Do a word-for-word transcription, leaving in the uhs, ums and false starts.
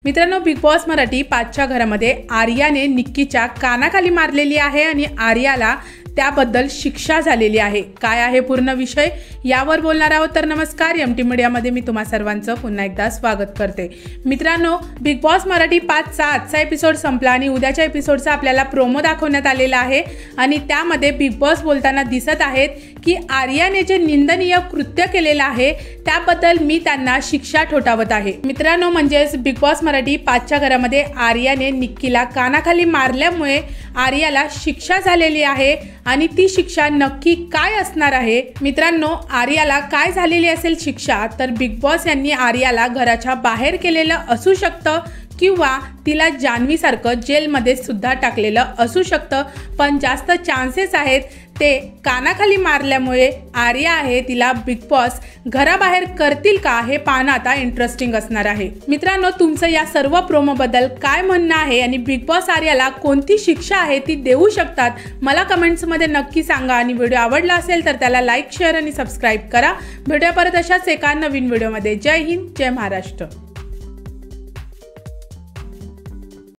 मित्रांनो, big boss Marathi पाचच्या घरामध्ये आर्याने निक्कीच्या कानाखाली मारलेली आहे आणि आर्याला त्याबद्दल शिक्षा झालेली आहे। काय आहे पूर्ण विषय यावर बोलणार आहोत। तर नमस्कार, एम टी मीडियामध्ये मी तुम्हा सर्वांचं पुन्हा एकदा स्वागत करते। मित्रांनो, बिग बॉस मराठी पाचचा आजचा एपिसोड संपला आणि उद्याच्या एपिसोडचा आपल्याला प्रोमो दाखवण्यात आलेला आहे आणि त्यामध्ये बिग बॉस बोलताना दिसत आहेत की आर्याने जे निंदनीय कृत्य केलेलं आहे त्याबद्दल मी त्यांना शिक्षा ठोठावत आहे। मित्रांनो, म्हणजेच बिग बॉस मराठी पाचच्या घरामध्ये आर्याने निक्कीला कानाखाली मारल्यामुळे आर्याला शिक्षा झालेली आहे आणि ती शिक्षा नक्की काय असणार आहे। मित्रांनो, आर्याला काय झालेली असेल शिक्षा, तर बिग बॉस यांनी आर्याला घराच्या बाहेर केलेलं असू शकतं किंवा तिला जान्हवीसारखं जेलमध्ये सुद्धा टाकलेलं असू शकतं, पण जास्त चान्सेस आहेत ते कानाखाली मारल्यामुळे आर्या आहे तिला बिग बॉस घराबाहेर करतील का हे पाहणं आता इंटरेस्टिंग असणार आहे। मित्रांनो, तुमचं या सर्व प्रोमोबद्दल काय म्हणणं आहे आणि बिग बॉस आर्याला कोणती शिक्षा आहे ती देऊ शकतात मला कमेंट्समध्ये नक्की सांगा आणि व्हिडिओ आवडला असेल तर त्याला लाईक, शेअर आणि सबस्क्राईब करा। भेटूया परत अशाच एका नवीन व्हिडिओमध्ये। जय हिंद, जय महाराष्ट्र।